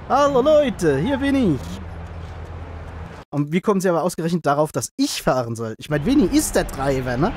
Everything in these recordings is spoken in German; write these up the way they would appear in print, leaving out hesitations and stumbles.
Hallo Leute, hier bin ich. Und wie kommen Sie aber ausgerechnet darauf, dass ich fahren soll? Ich meine, Vinny ist der Driver, ne?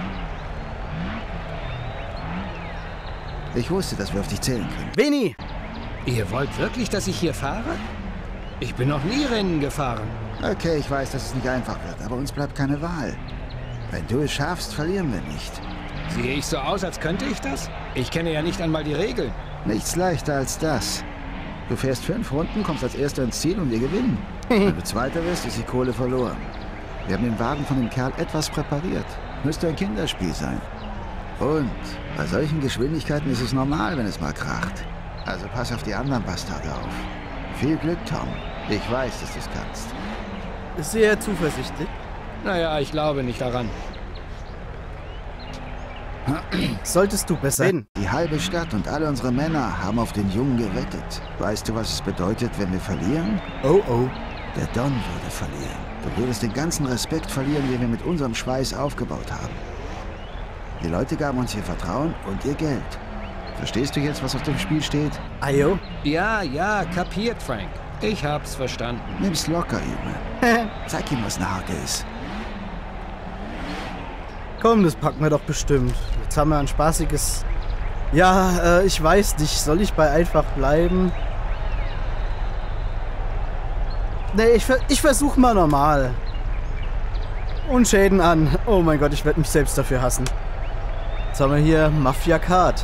Ich wusste, dass wir auf dich zählen können. Vinny! Ihr wollt wirklich, dass ich hier fahre? Ich bin noch nie Rennen gefahren. Okay, ich weiß, dass es nicht einfach wird, aber uns bleibt keine Wahl. Wenn du es schaffst, verlieren wir nicht. Sehe ich so aus, als könnte ich das? Ich kenne ja nicht einmal die Regeln. Nichts leichter als das. Du fährst 5 Runden, kommst als Erster ins Ziel und wir gewinnen. Wenn du Zweiter wirst, ist die Kohle verloren. Wir haben den Wagen von dem Kerl etwas präpariert. Müsste ein Kinderspiel sein. Und bei solchen Geschwindigkeiten ist es normal, wenn es mal kracht. Also pass auf die anderen Bastarde auf. Viel Glück, Tom. Ich weiß, dass du es kannst. Sehr zuversichtlich. Naja, ich glaube nicht daran. Solltest du besser hin. Die halbe Stadt und alle unsere Männer haben auf den Jungen gewettet. Weißt du, was es bedeutet, wenn wir verlieren? Oh, oh. Der Don würde verlieren. Du würdest den ganzen Respekt verlieren, den wir mit unserem Schweiß aufgebaut haben. Die Leute gaben uns ihr Vertrauen und ihr Geld. Verstehst du jetzt, was auf dem Spiel steht? Ayo. Ja, kapiert, Frank. Ich hab's verstanden. Nimm's locker, Junge. Zeig ihm, was eine Hake ist. Komm, das packen wir doch bestimmt. Jetzt haben wir ein spaßiges... Ja, ich weiß nicht. Soll ich bei einfach bleiben? Nee, ich versuch mal normal. Und Schäden an. Oh mein Gott, ich werde mich selbst dafür hassen. Jetzt haben wir hier Mafia Kart.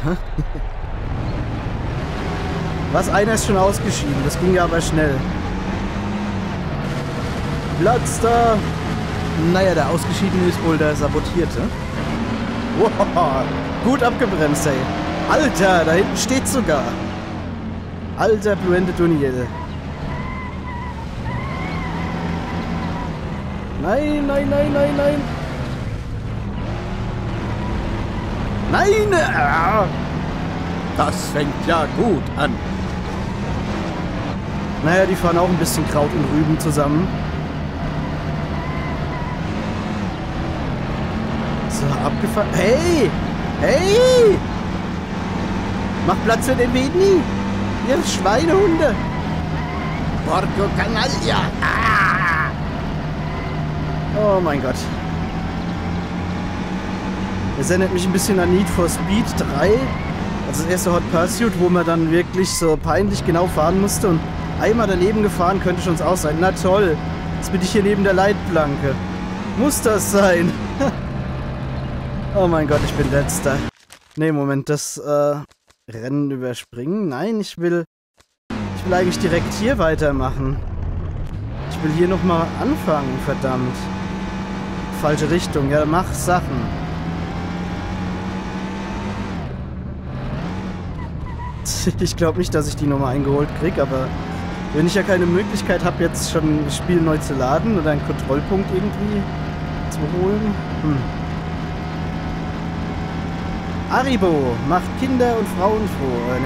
Was, einer ist schon ausgeschieden. Das ging ja aber schnell. Platz da. Naja, der Ausgeschiedene ist wohl der Sabotierte. Wow, gut abgebremst, ey. Alter, da hinten steht sogar. Alter Bruende Duniel. Nein, nein, nein, nein, nein. Nein! Das fängt ja gut an. Naja, die fahren auch ein bisschen Kraut und Rüben zusammen. So, abgefahren. Hey! Hey! Mach Platz für den Vinny! Ihr Schweinehunde! Porco Canaglia! Ah! Oh mein Gott. Das erinnert mich ein bisschen an Need for Speed 3. Also das erste Hot Pursuit, wo man dann wirklich so peinlich genau fahren musste. Und einmal daneben gefahren könnte schon aus sein. Na toll. Jetzt bin ich hier neben der Leitplanke. Muss das sein? Oh mein Gott, ich bin letzter. Nee, Moment, das Rennen überspringen? Nein, ich will eigentlich direkt hier weitermachen. Ich will hier nochmal anfangen, verdammt. Falsche Richtung, ja, mach Sachen. Ich glaube nicht, dass ich die nochmal eingeholt kriege, aber wenn ich ja keine Möglichkeit habe, jetzt schon das Spiel neu zu laden oder einen Kontrollpunkt irgendwie zu holen. Haribo macht Kinder und Frauen froh.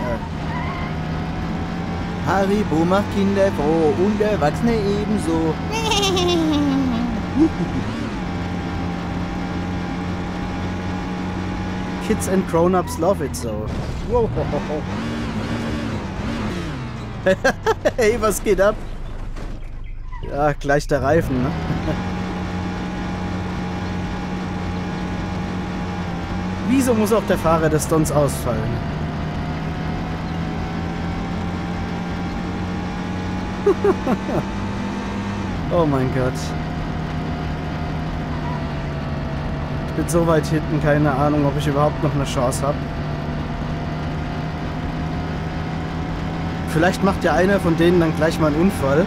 Haribo macht Kinder froh und Erwachsene ebenso. Kids and Grown-Ups love it so. Wow. Hey, was geht ab? Ja, gleich der Reifen, ne? Wieso muss auch der Fahrer des Dons ausfallen? Oh mein Gott. Ich bin so weit hinten, keine Ahnung, ob ich überhaupt noch eine Chance habe. Vielleicht macht ja einer von denen dann gleich mal einen Unfall.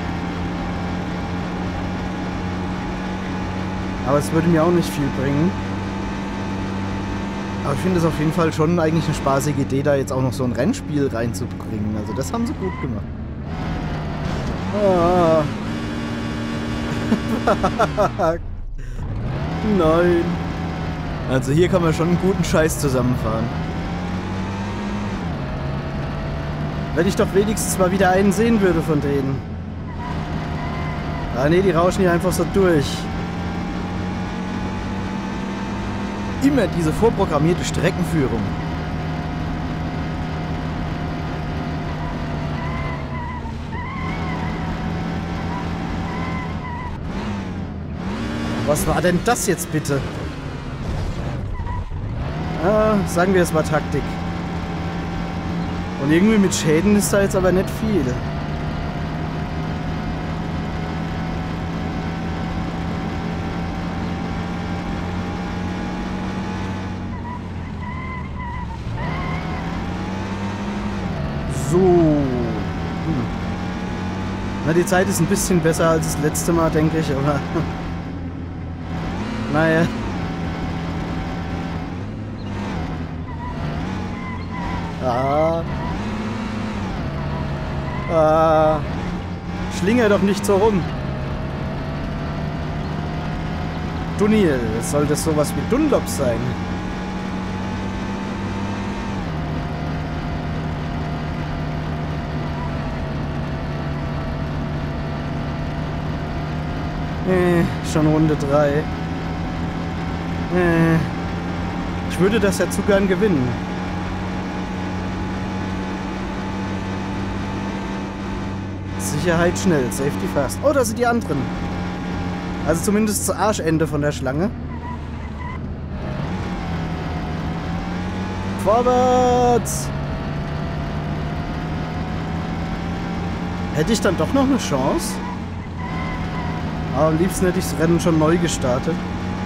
Aber es würde mir auch nicht viel bringen. Aber ich finde es auf jeden Fall schon eigentlich eine spaßige Idee, da jetzt auch noch so ein Rennspiel reinzubringen. Also das haben sie gut gemacht. Ah. Nein. Also hier kann man schon einen guten Scheiß zusammenfahren. Wenn ich doch wenigstens mal wieder einen sehen würde von denen. Ah ne, die rauschen hier einfach so durch. Immer diese vorprogrammierte Streckenführung. Was war denn das jetzt bitte? Sagen wir, es war Taktik. Und irgendwie mit Schäden ist da jetzt aber nicht viel. So. Na, die Zeit ist ein bisschen besser als das letzte Mal, denke ich, aber... naja. Schlinger doch nicht so rum. Tunnel, soll das sowas wie Dunlop sein? Schon Runde 3. Ich würde das ja zu gern gewinnen. Sicherheit schnell, Safety fast. Oh, da sind die anderen. Also zumindest das Arschende von der Schlange. Vorwärts! Hätte ich dann doch noch eine Chance? Aber am liebsten hätte ich das Rennen schon neu gestartet.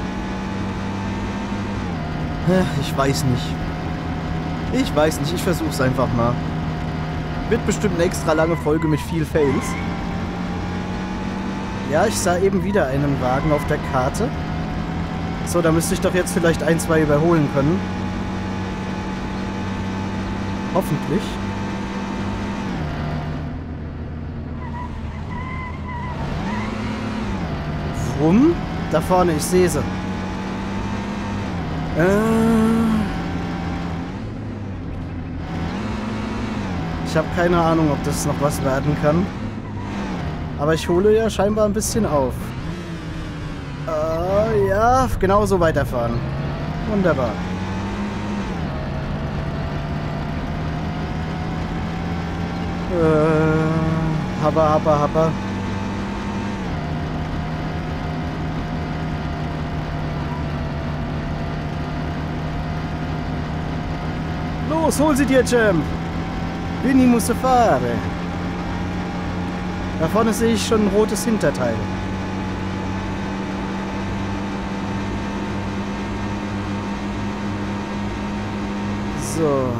Ich weiß nicht. Ich weiß nicht, ich versuch's einfach mal. Wird bestimmt eine extra lange Folge mit viel Fails. Ja, ich sah eben wieder einen Wagen auf der Karte. So, da müsste ich doch jetzt vielleicht 1, 2 überholen können. Hoffentlich. Rum? Da vorne, ich sehe sie. Ich habe keine Ahnung, ob das noch was werden kann. Aber ich hole ja scheinbar ein bisschen auf. Ja, genau so weiterfahren. Wunderbar. Happa. Los, hol sie dir, Champ! Winnie muss fahren. Da vorne sehe ich schon ein rotes Hinterteil. So.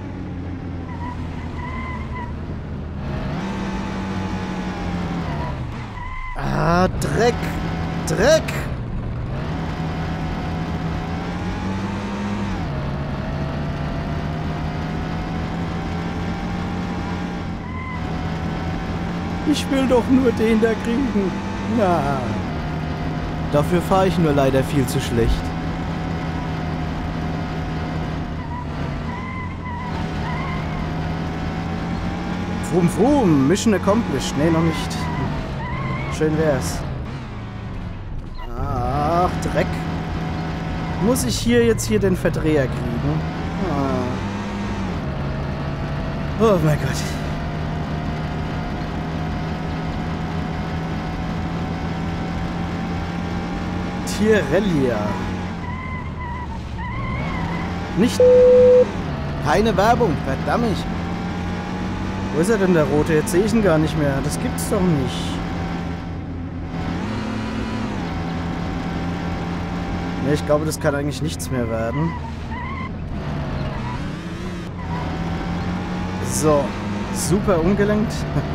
Ah, Dreck! Dreck! Ich will doch nur den da kriegen. Na. Dafür fahre ich nur leider viel zu schlecht. Vroom, Mission accomplished. Nee, noch nicht. Schön wär's. Ach, Dreck. Muss ich jetzt hier den Verdreher kriegen? Oh mein Gott. Tyrrellia. Nicht. Keine Werbung, verdammt. Wo ist er denn, der Rote? Jetzt sehe ich ihn gar nicht mehr. Das gibt's doch nicht. Ne, ich glaube, das kann eigentlich nichts mehr werden. So. Super umgelenkt.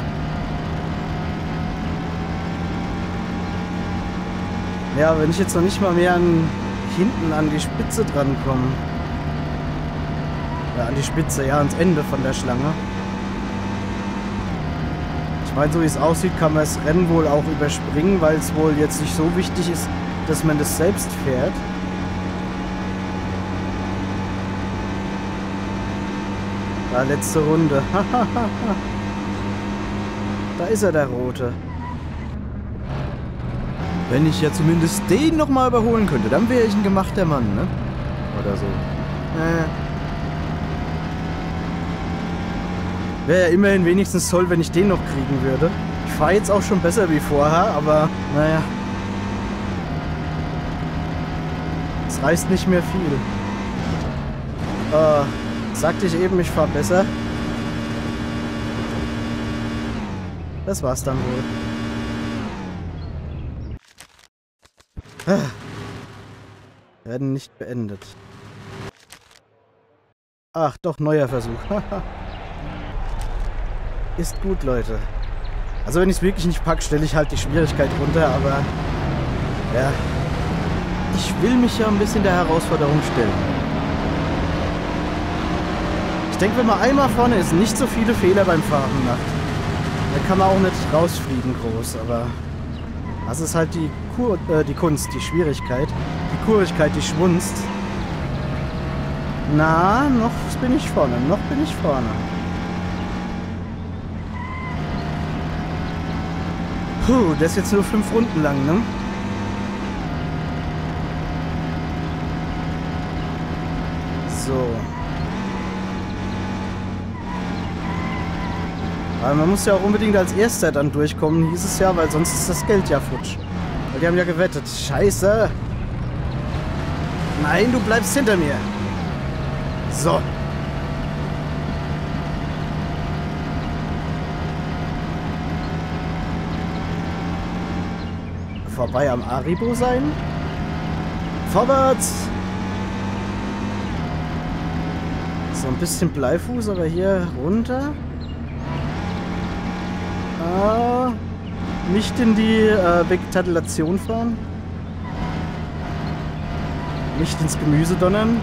Ja, wenn ich jetzt noch nicht mal mehr hinten an die Spitze drankomme. Ja, an die Spitze, ja, ans Ende von der Schlange. Ich meine, so wie es aussieht, kann man das Rennen wohl auch überspringen, weil es wohl jetzt nicht so wichtig ist, dass man das selbst fährt. Ja, letzte Runde. Da ist er, der Rote. Wenn ich ja zumindest den nochmal überholen könnte, dann wäre ich ein gemachter Mann, ne? Oder so. Wäre ja immerhin wenigstens toll, wenn ich den noch kriegen würde. Ich fahre jetzt auch schon besser wie vorher, aber naja. Es reißt nicht mehr viel. Sagte ich eben, ich fahre besser. Das war's dann wohl. Werden nicht beendet. Ach, doch, neuer Versuch. Ist gut, Leute. Also wenn ich es wirklich nicht packe, stelle ich halt die Schwierigkeit runter, aber ja, ich will mich ja ein bisschen der Herausforderung stellen. Ich denke, wenn man einmal vorne ist, nicht so viele Fehler beim Fahren macht, dann kann man auch nicht rausfliegen groß, aber das ist halt die Kunst, die Schwierigkeit, die Kurigkeit, die Schwunst. Na, noch bin ich vorne, noch bin ich vorne. Puh, das ist jetzt nur 5 Runden lang, ne? So. Aber man muss ja auch unbedingt als Erster dann durchkommen, hieß es ja, weil sonst ist das Geld ja futsch. Weil die haben ja gewettet. Scheiße. Nein, du bleibst hinter mir. So. Vorbei am Aribo sein. Vorwärts. So ein bisschen Bleifuß, aber hier runter. Nicht in die Vegetation fahren. Nicht ins Gemüse donnern.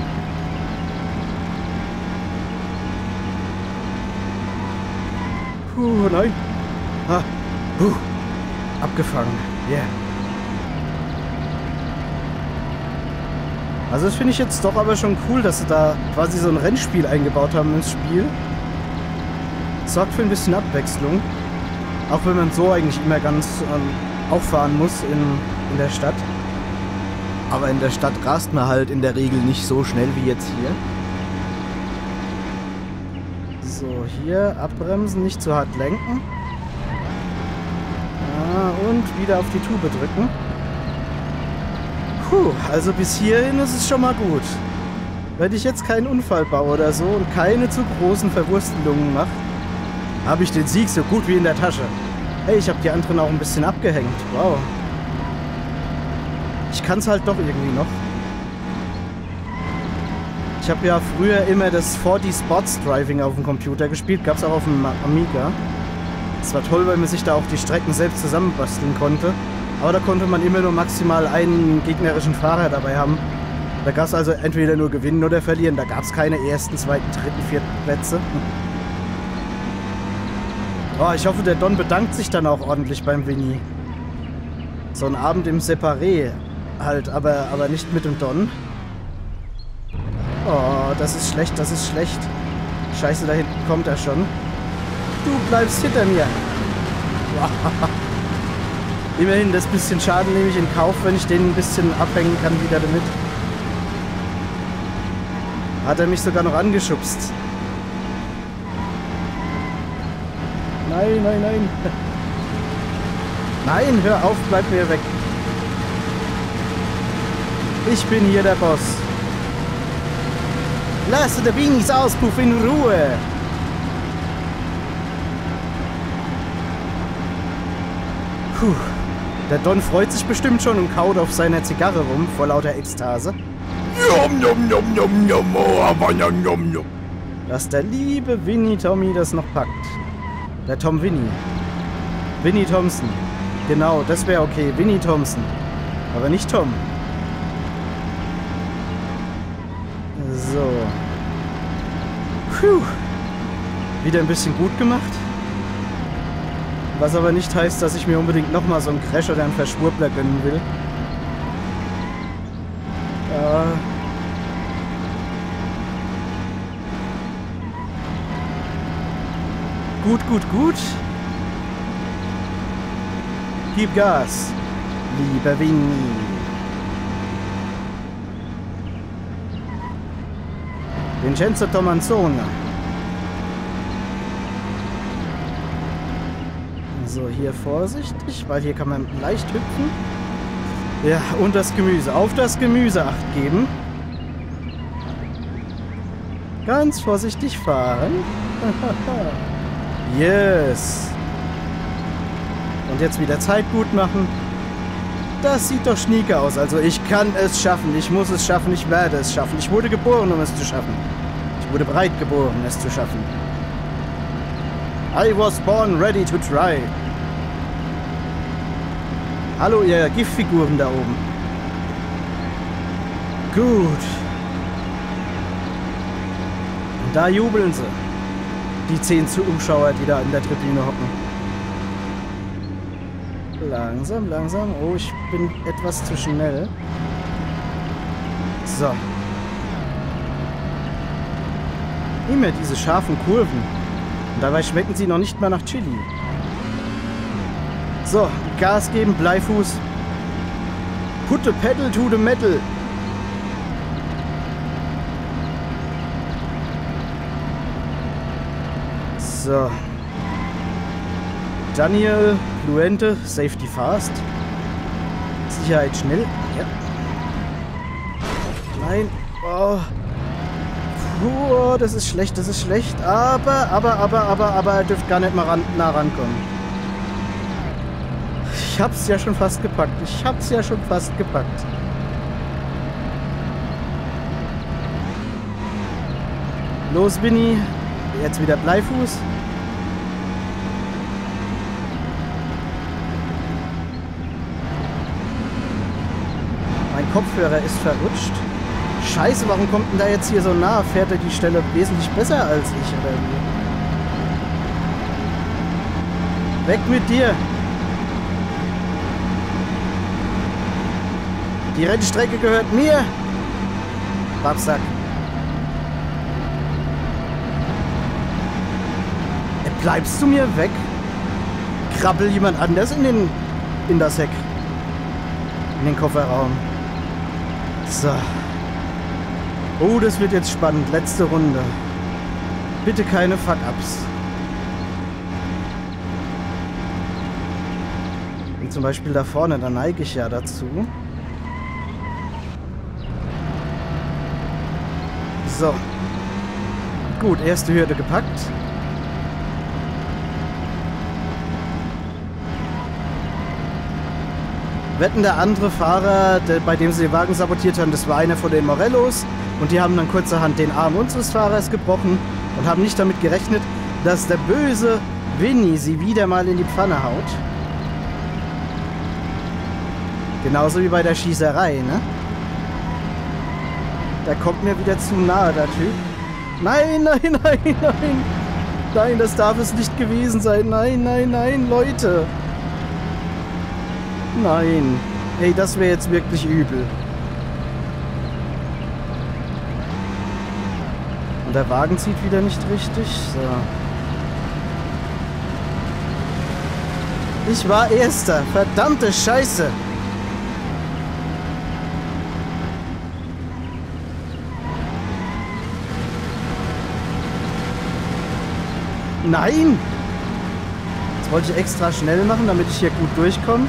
Puh, nein. Abgefangen. Yeah. Also das finde ich jetzt doch aber schon cool, dass sie da quasi so ein Rennspiel eingebaut haben ins Spiel. Sorgt für ein bisschen Abwechslung. Auch wenn man so eigentlich immer ganz auch fahren muss in der Stadt. Aber in der Stadt rast man halt in der Regel nicht so schnell wie jetzt hier. So, hier abbremsen, nicht zu hart lenken. Und wieder auf die Tube drücken. Puh, also bis hierhin ist es schon mal gut. Wenn ich jetzt keinen Unfall baue oder so und keine zu großen Verwurstelungen mache, habe ich den Sieg so gut wie in der Tasche. Hey, ich habe die anderen auch ein bisschen abgehängt. Wow. Ich kann es halt doch irgendwie noch. Ich habe ja früher immer das 4D Sports Driving auf dem Computer gespielt. Gab es auch auf dem Amiga. Es war toll, weil man sich da auch die Strecken selbst zusammenbasteln konnte. Aber da konnte man immer nur maximal einen gegnerischen Fahrer dabei haben. Da gab es also entweder nur gewinnen oder verlieren. Da gab es keine ersten, zweiten, dritten, vierten Plätze. Oh, ich hoffe, der Don bedankt sich dann auch ordentlich beim Winnie. So ein Abend im Separé halt, aber nicht mit dem Don. Oh, das ist schlecht, das ist schlecht. Scheiße, da hinten kommt er schon. Du bleibst hinter mir. Immerhin, das bisschen Schaden nehme ich in Kauf, wenn ich den ein bisschen abhängen kann wieder damit. Hat er mich sogar noch angeschubst. Nein, nein, nein. Nein, hör auf, bleib mir weg. Ich bin hier der Boss. Lasse der Winnies Auspuff in Ruhe. Puh. Der Don freut sich bestimmt schon und kaut auf seiner Zigarre rum, vor lauter Ekstase. Dass der liebe Winnie Tommy das noch packt. Der Tom Winnie. Winnie Thompson. Genau, das wäre okay. Winnie Thompson. Aber nicht Tom. So. Puh. Wieder ein bisschen gut gemacht. Was aber nicht heißt, dass ich mir unbedingt nochmal so einen Crash oder einen Verschwurbler gönnen will. Gut, gut, gut. Gib Gas, lieber Winnie. Vincenzo Tomanzone. So, hier vorsichtig, weil hier kann man leicht hüpfen. Ja, und das Gemüse. Auf das Gemüse Acht geben. Ganz vorsichtig fahren. Yes. Und jetzt wieder Zeit gut machen. Das sieht doch schnieke aus. Also ich kann es schaffen. Ich muss es schaffen. Ich werde es schaffen. Ich wurde geboren, um es zu schaffen. Ich wurde bereit geboren, es zu schaffen. I was born ready to try. Hallo, ihr Giftfiguren da oben. Gut. Und da jubeln sie. Die 10 Zuschauer, die da in der Tribüne hocken. Langsam, langsam. Oh, ich bin etwas zu schnell. So. Immer diese scharfen Kurven. Und dabei schmecken sie noch nicht mal nach Chili. So, Gas geben, Bleifuß. Put the pedal to the metal. So. Daniel Fluente, Safety Fast. Sicherheit schnell. Ja. Nein. Oh. Puh, das ist schlecht, das ist schlecht. Aber, er dürfte gar nicht mal nah rankommen. Ich hab's ja schon fast gepackt. Ich hab's ja schon fast gepackt. Los, Winnie. Jetzt wieder Bleifuß. Mein Kopfhörer ist verrutscht. Scheiße, warum kommt denn da jetzt hier so nah? Fährt er die Stelle wesentlich besser als ich, oder wie? Weg mit dir! Die Rennstrecke gehört mir! Babsack. Bleibst du mir weg? Krabbel jemand anders in das Heck. In den Kofferraum. So. Oh, das wird jetzt spannend. Letzte Runde. Bitte keine Fuck-Ups. Wie zum Beispiel da vorne, da neige ich ja dazu. So. Gut, erste Hürde gepackt. Wetten, der andere Fahrer, bei dem sie den Wagen sabotiert haben, das war einer von den Morellos. Und die haben dann kurzerhand den Arm unseres Fahrers gebrochen und haben nicht damit gerechnet, dass der böse Winnie sie wieder mal in die Pfanne haut. Genauso wie bei der Schießerei, ne? Der kommt mir wieder zu nahe, der Typ. Nein, nein, nein, nein. Nein, das darf es nicht gewesen sein. Nein, nein, nein, Leute. Nein. Ey, das wäre jetzt wirklich übel. Und der Wagen zieht wieder nicht richtig. So. Ich war Erster. Verdammte Scheiße. Nein! Jetzt wollte ich extra schnell machen, damit ich hier gut durchkomme.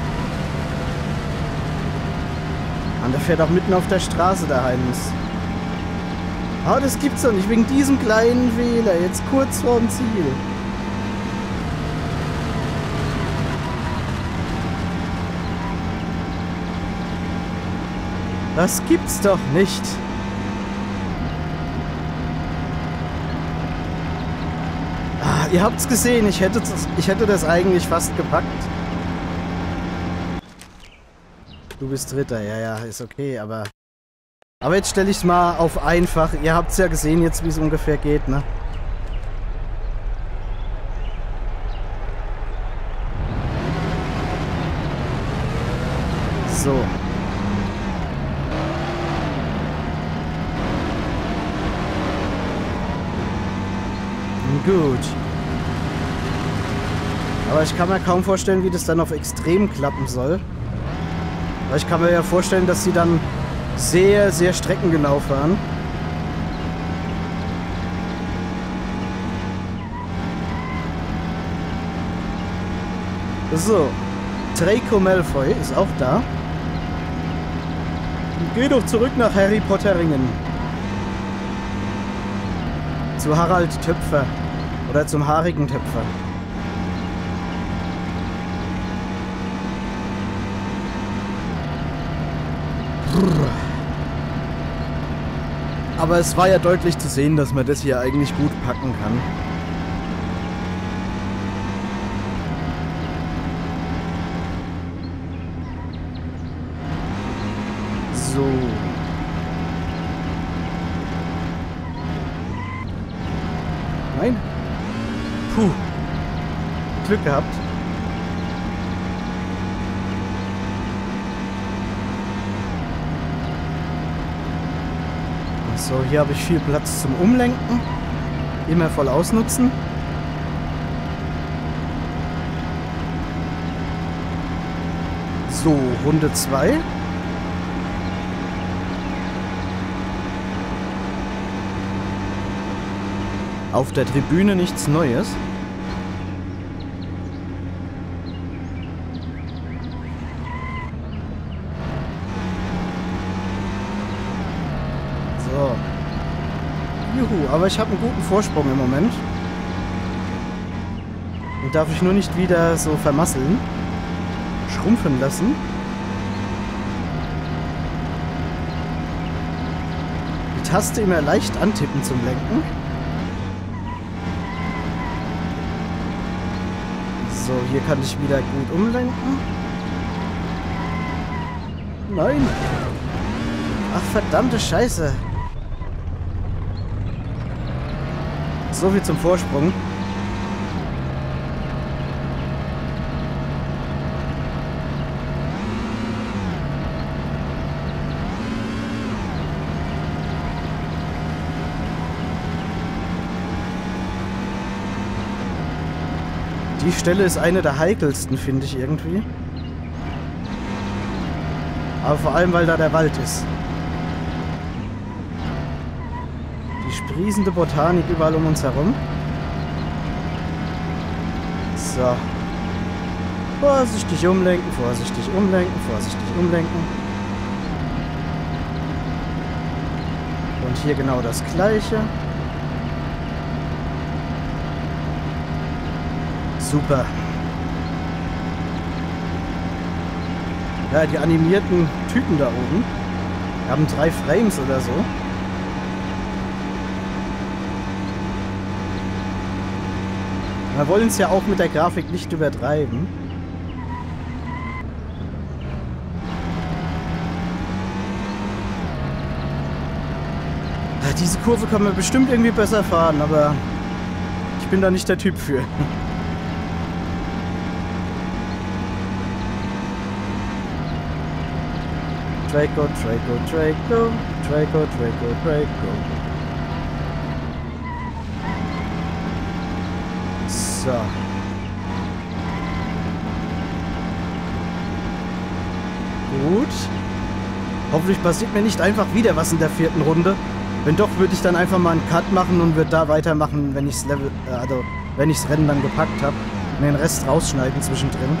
Und der fährt auch mitten auf der Straße daheim. Oh, das gibt's doch nicht. Wegen diesem kleinen Wähler. Jetzt kurz vorm Ziel. Das gibt's doch nicht. Ah, ihr habt's gesehen. Ich hätte das eigentlich fast gepackt. Du bist Dritter, ja, ist okay, aber jetzt stelle ich es mal auf einfach. Ihr habt es ja gesehen jetzt, wie es ungefähr geht, ne? So. Gut. Aber ich kann mir kaum vorstellen, wie das dann auf extrem klappen soll. Weil ich kann mir ja vorstellen, dass sie dann sehr, sehr streckengenau fahren. So. Draco Malfoy ist auch da. Geh doch zurück nach Harry Potteringen. Zu Harald Töpfer. Oder zum haarigen Töpfer. Aber es war ja deutlich zu sehen, dass man das hier eigentlich gut packen kann. So. Nein. Puh. Glück gehabt. So, hier habe ich viel Platz zum Umlenken. Immer voll ausnutzen. So, Runde 2. Auf der Tribüne nichts Neues. So. Juhu, aber ich habe einen guten Vorsprung im Moment. Den darf ich nur nicht wieder so vermasseln. Schrumpfen lassen. Die Taste immer leicht antippen zum Lenken. So, hier kann ich wieder gut umlenken. Nein. Ach, verdammte Scheiße. So viel zum Vorsprung. Die Stelle ist eine der heikelsten, finde ich irgendwie. Aber vor allem, weil da der Wald ist. Die sprießende Botanik überall um uns herum. So. Vorsichtig umlenken, vorsichtig umlenken, vorsichtig umlenken. Und hier genau das Gleiche. Super. Ja, die animierten Typen da oben haben 3 Frames oder so. Wir wollen es ja auch mit der Grafik nicht übertreiben. Ja, diese Kurve kann man bestimmt irgendwie besser fahren, aber ich bin da nicht der Typ für. Draco, Draco, Draco, Draco, Draco, Draco. So. Gut. Hoffentlich passiert mir nicht einfach wieder was in der 4. Runde. Wenn doch, würde ich dann einfach mal einen Cut machen und würde da weitermachen, wenn ich's wenn ich's Rennen dann gepackt habe. Und den Rest rausschneiden zwischendrin.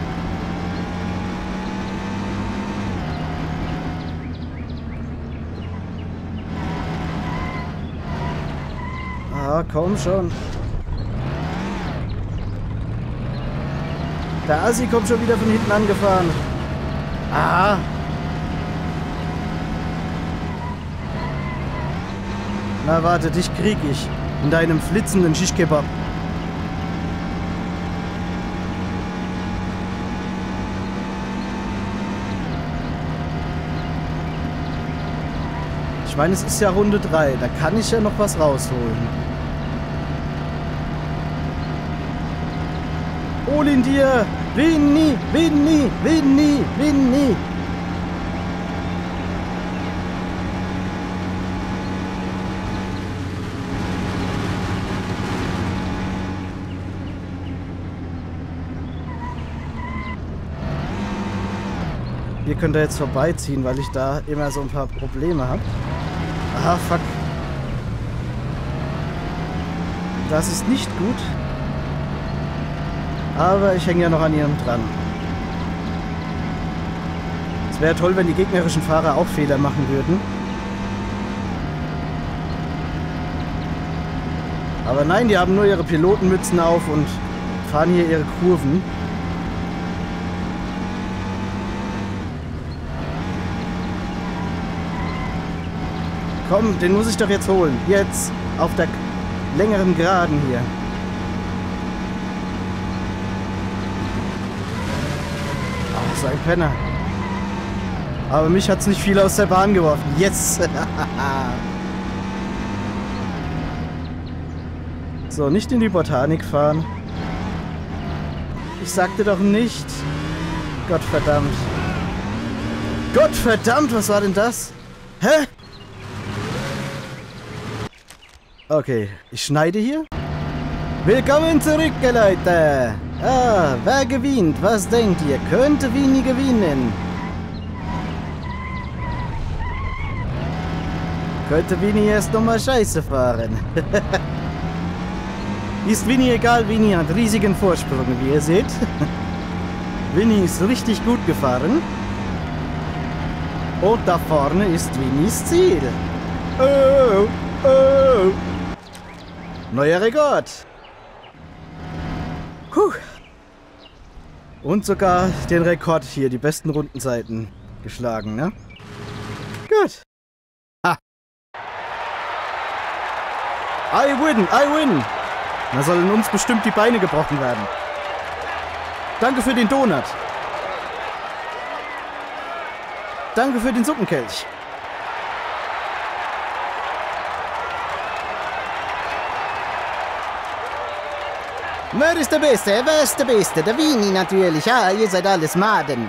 Ah, komm schon. Der Assi kommt schon wieder von hinten angefahren. Ah. Na warte, dich krieg ich. In deinem flitzenden Shish-Kebab. Ich meine, es ist ja Runde 3. Da kann ich ja noch was rausholen. Hol ihn dir! Win nie! Win nie! Win nie! Win nie! Hier könnt ihr jetzt vorbeiziehen, weil ich da immer so ein paar Probleme habe. Ah, fuck. Das ist nicht gut. Aber ich hänge ja noch an ihrem dran. Es wäre toll, wenn die gegnerischen Fahrer auch Fehler machen würden. Aber nein, die haben nur ihre Pilotenmützen auf und fahren hier ihre Kurven. Komm, den muss ich doch jetzt holen. Jetzt, auf der längeren Geraden hier. Ach, so ein Penner. Aber mich hat's nicht viel aus der Bahn geworfen. Yes! So, nicht in die Botanik fahren. Ich sagte doch nicht. Gottverdammt. Gottverdammt, was war denn das? Hä? Okay, ich schneide hier. Willkommen zurück, Leute. Ah, wer gewinnt? Was denkt ihr? Könnte Vini gewinnen? Könnte Vini erst nochmal Scheiße fahren. Ist Vini egal, Vini hat riesigen Vorsprung, wie ihr seht. Vini ist richtig gut gefahren. Und da vorne ist Vinis Ziel. Oh, oh. Neuer Rekord. Puh. Und sogar den Rekord hier, die besten Rundenzeiten geschlagen, ne? Gut. Ha. I win, I win. Da sollen uns bestimmt die Beine gebrochen werden. Danke für den Donut. Danke für den Suppenkelch. Wer ist der Beste? Wer ist der Beste? Der Vini natürlich. Ah, ihr seid alles Maden.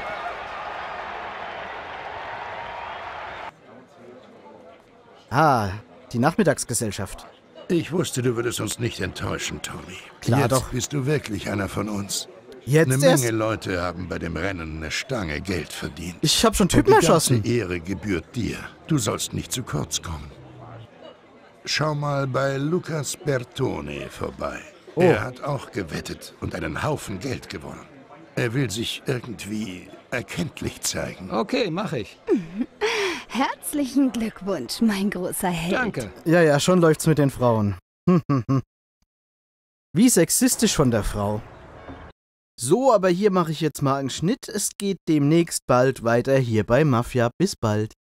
Ah, die Nachmittagsgesellschaft. Ich wusste, du würdest uns nicht enttäuschen, Tommy. Klar Jetzt doch. bist du wirklich einer von uns. Jetzt Eine erst? Menge Leute haben bei dem Rennen eine Stange Geld verdient. Ich hab schon Und Typen die ganze erschossen. Ehre gebührt dir. Du sollst nicht zu kurz kommen. Schau mal bei Lucas Bertone vorbei. Oh. Er hat auch gewettet und einen Haufen Geld gewonnen. Er will sich irgendwie erkenntlich zeigen. Okay, mach ich. Herzlichen Glückwunsch, mein großer Held. Danke. Ja, ja, schon läuft's mit den Frauen. Wie sexistisch von der Frau. So, aber hier mache ich jetzt mal einen Schnitt. Es geht demnächst bald weiter hier bei Mafia. Bis bald.